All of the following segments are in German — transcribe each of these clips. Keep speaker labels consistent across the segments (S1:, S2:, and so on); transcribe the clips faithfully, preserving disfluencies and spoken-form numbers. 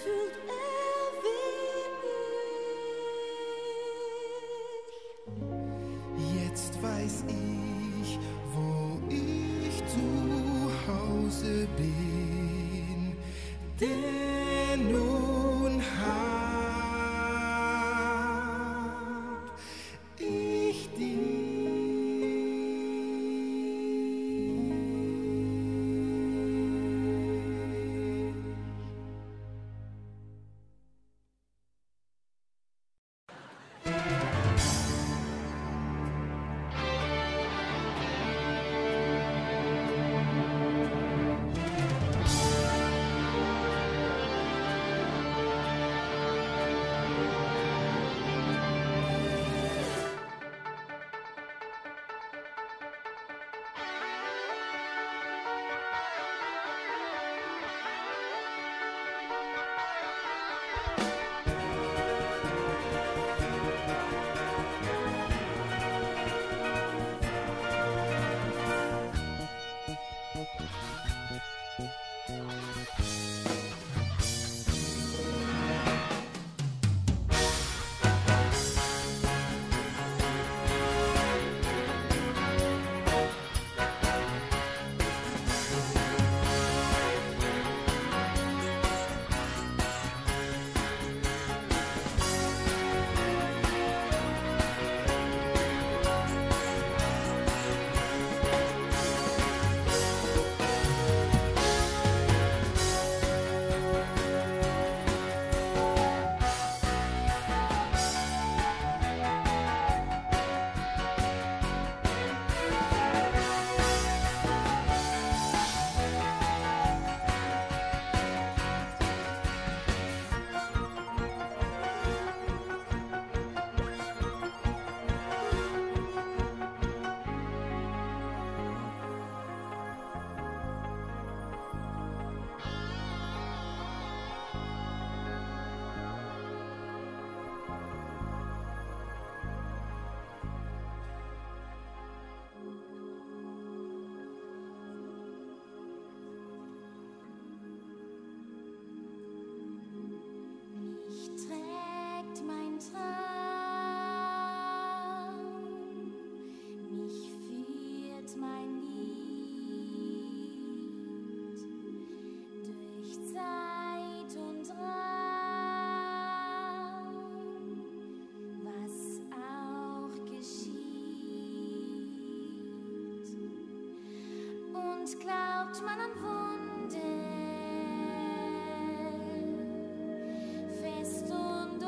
S1: fühlt er wie ich.
S2: Jetzt weiß ich, wo ich zu Hause bin, denn nun hab ich dich.
S1: Glaubt man an Wunder, fest und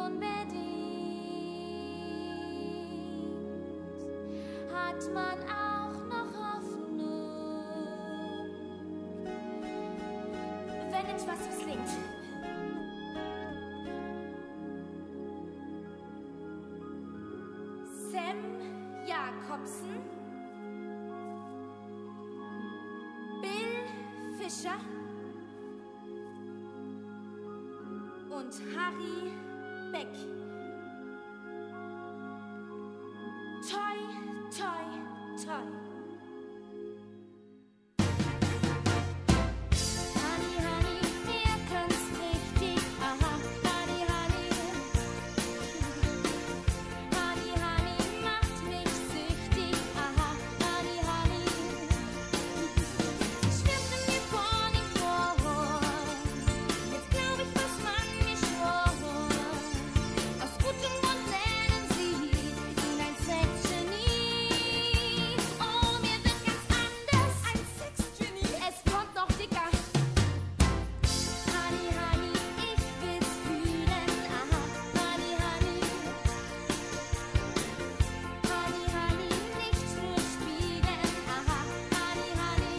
S1: unbedingt, hat man auch noch Hoffnung, wenn etwas misslingt. Sam Jakobsen, Fischer und Harry Beck. Toi, toi, toi. Honey, honey, ihr könnt's richtig, aha, honey, honey. Honey, honey, macht mich süchtig, aha, honey, honey. Schwimmt in mir vor ihm vor, jetzt glaub ich, was man mir schwor. Aus gutem Grund nennen sie ihn ein Sexgenie. Oh, mir wird ganz anders, ein Sexgenie. Es kommt noch dicker. Honey, honey, ich will's fühlen, aha, honey, honey. Honey, honey, nicht nur spielen, aha, honey, honey.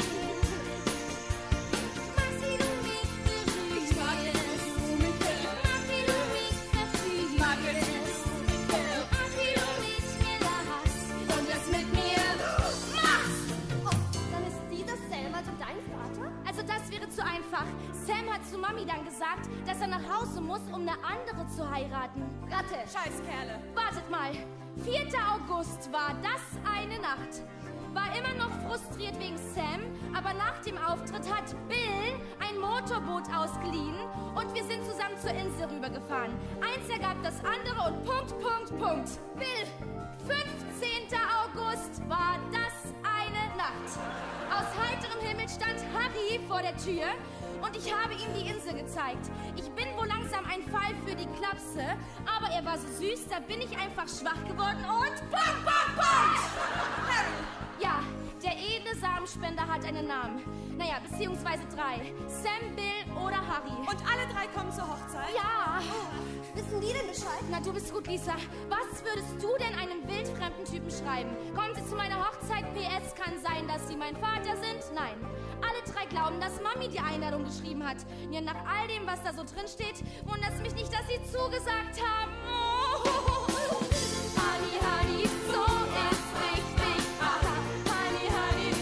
S1: Mach wie du mich berührst, mach wie du mich verführst, mach wie du mit mir lachst und es mit mir machst.
S3: Oh, dann ist dieser Sam also dein Vater?
S1: Also das wäre zu einfach. Sam hat zu Mami dann gesagt, dass er nach Hause muss, um eine andere zu heiraten.
S3: Ratte.
S4: Scheißkerle.
S1: Wartet mal. vierter August war das eine Nacht. War immer noch frustriert wegen Sam, aber nach dem Auftritt hat Bill ein
S4: Motorboot ausgeliehen und wir sind zusammen zur Insel rübergefahren. Eins ergab das andere und Punkt, Punkt, Punkt. Bill, fünfzehnter August war das eine Nacht. Aus heiterem Himmel stand Harry vor der Tür und ich habe ihm die Insel gezeigt. Ich bin wohl langsam ein Fall für die Klapse, aber er war so süß, da bin ich einfach schwach geworden und Punkt, Punkt, Punkt! Harry! Ja, der edle Samenspender hat einen Namen. Naja, beziehungsweise drei. Sam, Bill oder Harry.
S5: Und alle drei kommen zur Hochzeit?
S4: Ja.
S3: Oh, wissen die denn Bescheid?
S4: Na, du bist gut, Lisa. Was würdest du denn einem wildfremden Typen schreiben? Kommen Sie zu meiner Hochzeit? P S kann sein, dass Sie mein Vater sind? Nein. Alle drei glauben, dass Mami die Einladung geschrieben hat. Ja, nach all dem, was da so drin steht, wundert es mich nicht, dass Sie zugesagt haben. Oh. Honey, honey, so ist richtig. Aha, honey, honey.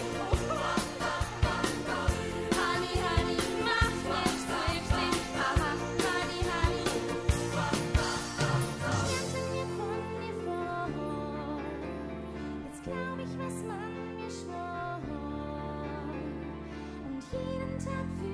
S4: Honey, honey, mach nicht richtig. Aha, honey, honey. Sternte mir von mir vor. Jetzt glaub ich, was man mir schwor. Und jeden Tag für